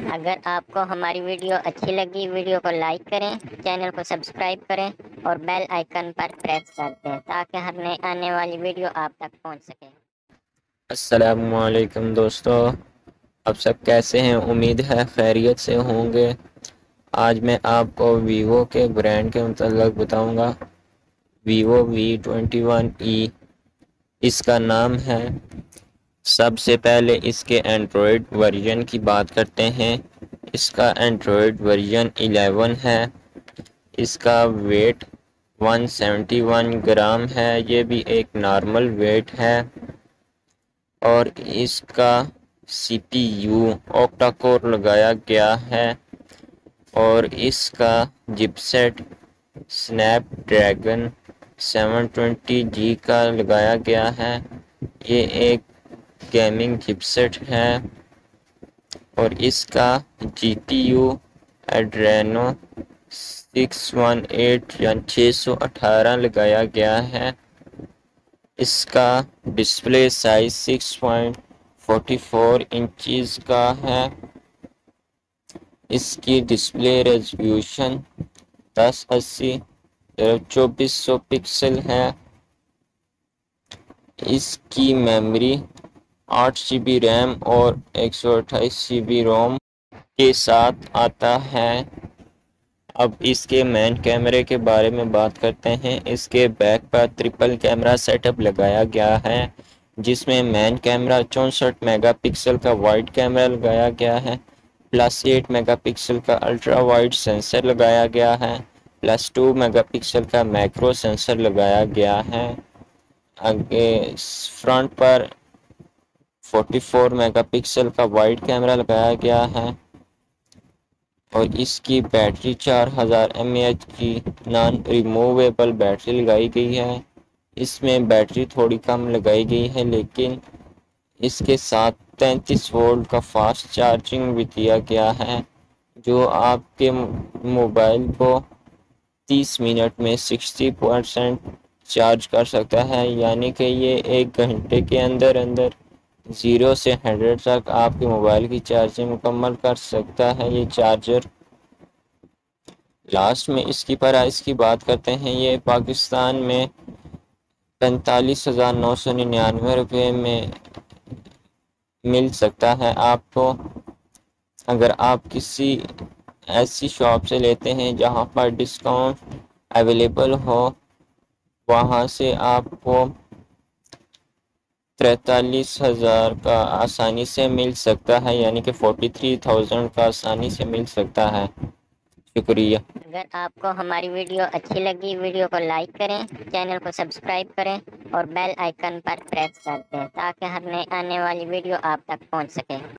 اگر آپ کو ہماری ویڈیو اچھی لگی ویڈیو کو لائک کریں، چینل کو سبسکرائب کریں اور بیل آئیکن پر پریس کر دیں تاکہ ہر نئے آنے والی ویڈیو آپ تک پہنچ سکے۔ السلام علیکم دوستو، آپ سب کیسے ہیں؟ امید ہے خیریت سے ہوں گے۔ آج میں آپ کو ویوو کے برانڈ کے متعلق بتاؤں گا۔ ویوو V21e اس کا نام ہے۔ سب سے پہلے اس کے اینڈرائڈ ورژن کی بات کرتے ہیں۔ اس کا اینڈرائڈ ورژن 11 ہے۔ اس کا ویٹ 171 گرام ہے، یہ بھی ایک نارمل ویٹ ہے۔ اور اس کا CPU اوکٹا کور لگایا گیا ہے اور اس کا چپ سیٹ سنیپ ڈریگن 720G کا لگایا گیا ہے۔ یہ ایک گیمنگ چپ سیٹ ہے اور اس کا GPU ایڈرینو 618 یا 618 لگایا گیا ہے۔ اس کا ڈسپلے سائز 6.44 انچز کا ہے۔ اس کی ڈسپلے ریزولوشن 1080x2400 پکسل ہے۔ اس کی میموری 8GB ریم اور 128GB روم کے ساتھ آتا ہے۔ اب اس کے مین کیمرے کے بارے میں بات کرتے ہیں۔ اس کے بیک پر ٹرپل کیمرہ سیٹ اپ لگایا گیا ہے، جس میں مین کیمرہ 64 میگا پکسل کا وائڈ کیمرہ لگایا گیا ہے، +8 میگا پکسل کا الٹرا وائڈ سینسر لگایا گیا ہے، +2 میگا پکسل کا میکرو سینسر لگایا گیا ہے۔ فرنٹ پر 44 میگا پکسل کا وائڈ کیمرہ لگایا گیا ہے اور اس کی بیٹری 4000 mAh کی نان ریموویبل بیٹری لگائی گئی ہے۔ اس میں بیٹری تھوڑی کم لگائی گئی ہے، لیکن اس کے ساتھ 33 وولٹ کا فاسٹ چارجنگ بھی دیا گیا ہے، جو آپ کے موبائل کو 30 منٹ میں 60% چارج کر سکتا ہے، یعنی کہ یہ 1 گھنٹے کے اندر 0 سے 100 تک آپ کے موبائل کی چارجنگ مکمل کر سکتا ہے یہ چارجر۔ لاسٹ میں اس کی پرائس کی بات کرتے ہیں۔ یہ پاکستان میں 45,999 روپے میں مل سکتا ہے آپ کو۔ اگر آپ کسی ایسی شاپ سے لیتے ہیں جہاں پر ڈسکاؤنٹ اویلیبل ہو، وہاں سے آپ کو 43,000 کا آسانی سے مل سکتا ہے، یعنی کہ 43,000 کا آسانی سے مل سکتا ہے۔ شکریہ۔ اگر آپ کو ہماری ویڈیو اچھی لگی ویڈیو کو لائک کریں، چینل کو سبسکرائب کریں اور بیل آئیکن پر پریس کر دیں تاکہ ہر نئے آنے والی ویڈیو آپ تک پہنچ سکے۔